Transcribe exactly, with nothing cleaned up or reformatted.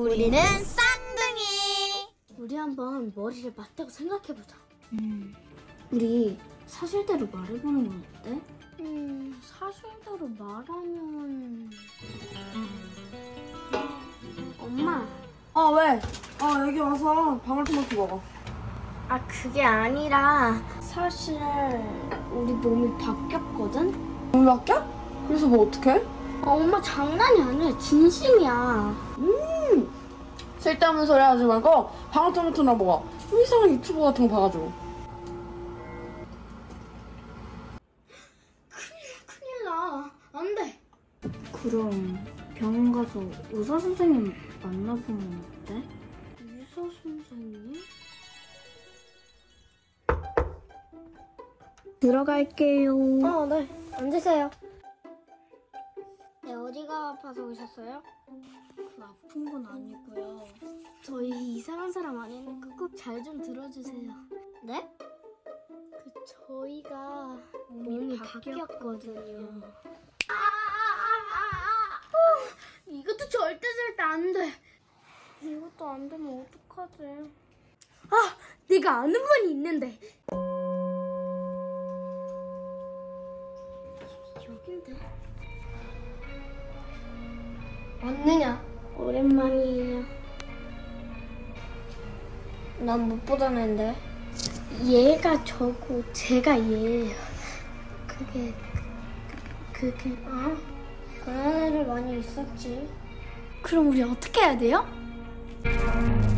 우리는 쌍둥이. 우리 한번 머리를 맞대고 생각해보자. 음. 우리 사실대로 말해보는 건 어때? 음. 사실대로 말하면... 엄마. 아 왜? 아 여기 와서 방울토마토 먹어. 아 그게 아니라 사실 우리 몸이 바뀌었거든? 몸이 바뀌어? 그래서 뭐 어떡해? 아, 엄마 장난이 아니야. 진심이야. 음 쓸데없는 소리 하지 말고 방울토마토나 먹어. 이상한 유튜브 같은 거 봐가지고. 큰일 큰일 나. 안 돼. 그럼 병원 가서 의사 선생님 만나보면 어때? 의사 선생님? 들어갈게요. 어, 네. 앉으세요. 네, 어디가 아파서 오셨어요? 그 아픈 건 아니고요. 저희 이상한 사람 아니니까 꼭 잘 좀 들어주세요. 네? 그 저희가 몸이 바뀌었거든요. 아, 아, 아, 아. 어, 이것도 절대 절대 안 돼. 이것도 안 되면 어떡하지? 아, 내가 아는 분이 있는데. 여긴데. 왔느냐? 오랜만이에요. 난 못 보던 앤데. 얘가 저고 제가 얘예요. 그게 그, 그게 아 그런 애들 많이 있었지. 그럼 우리 어떻게 해야 돼요?